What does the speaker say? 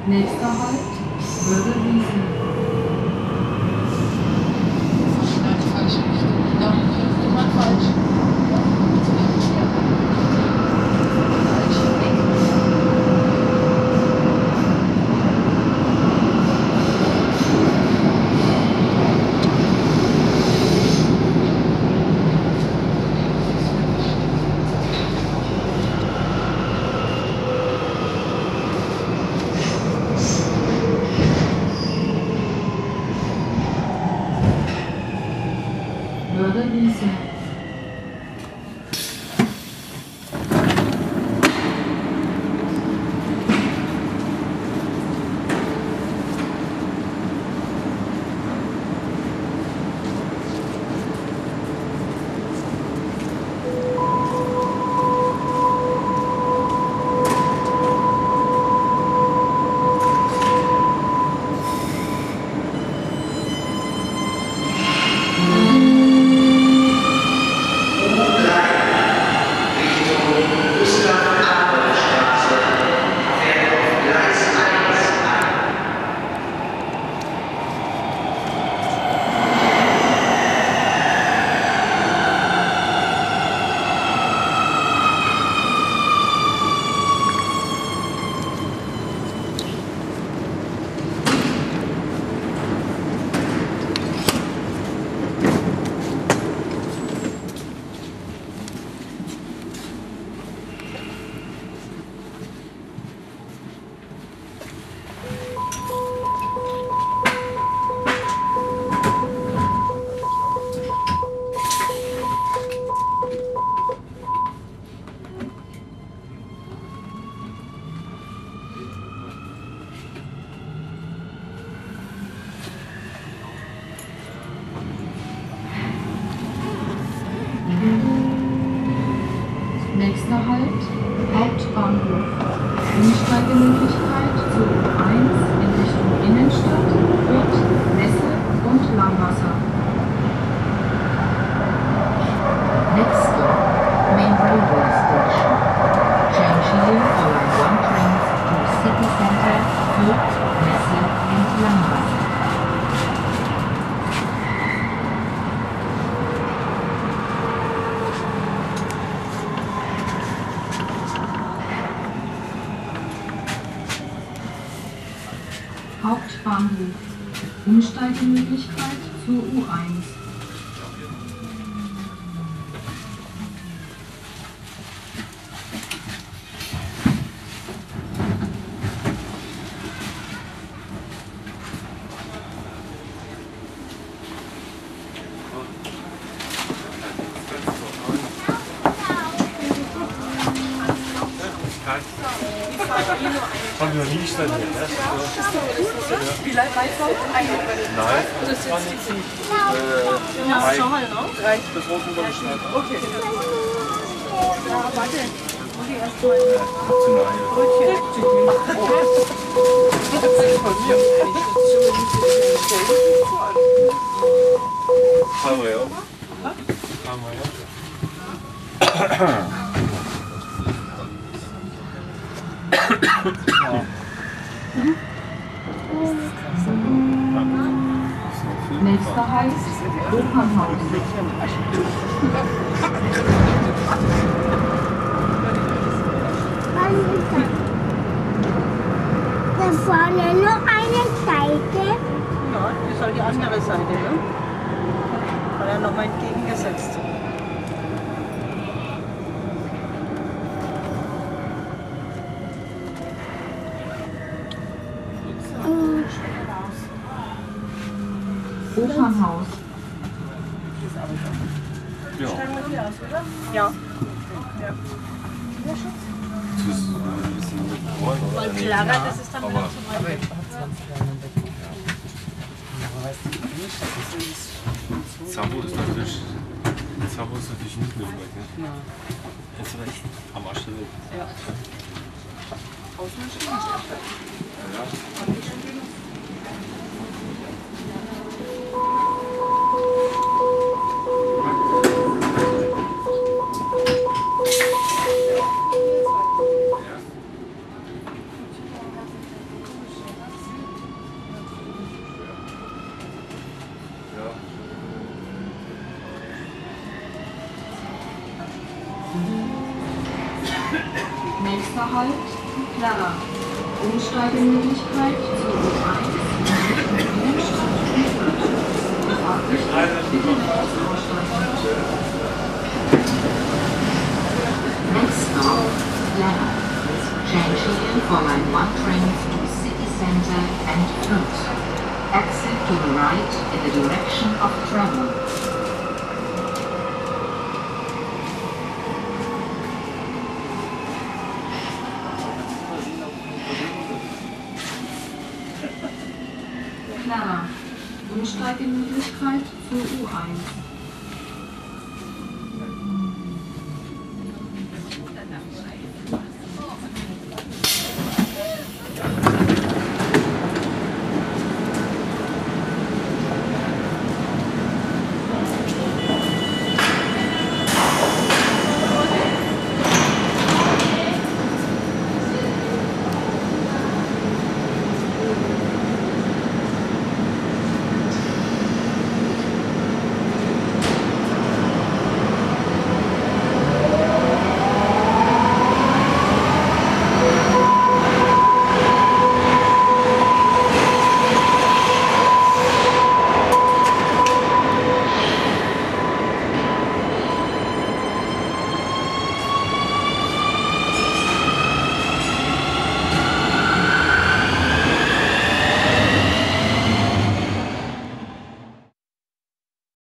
Nächster Halt, Bürgerwiese. Falsche Richtung. Ja, immer falsch. Bürgerwiese. Nächster Halt, Hauptbahnhof. Umsteigemöglichkeit zu U1 in Richtung Innenstadt, Fürth, Messe und Langwasser. Next stop, main railway station. Change here for line 1 trains to city center, Fürth, Messe and Langwasser. Hauptbahnhof. Umsteigemöglichkeit zu U1. Haben wir noch nie gestanden, ne? Wie lange weit kommt? Nein, das war nicht. Ja, schon mal, ne? Reicht. Das war untergeschnallt. Okay. Ja, warte. Muss ich erst mal Brötchen. Haben wir ja. Haben wir ja. Nächster Halt, Opernhaus. Da vorne nur eine Seite. Ja, das soll die andere Seite, ne? War ja nochmal entgegengesetzt. Opernhaus. Ja. Steigen wir hier aus, oder? Ja. Weil Clara, das ist dann wieder zu weit weg. Zabo ist natürlich nicht mehr weg, ne? Ja. Das ist echt am Arsch der Welt. Ja. Außen ist schon Ja. Nächster Halt, Clara. Umsteigemöglichkeit zur U1, Innenstadt und Fahrtrichtung bitte rechts aussteigen. Next stop, Clara. Change here for line 1 trains to city center and Fürth. Exit to the right in the direction of travel. Clara. Umsteigemöglichkeit zur U1.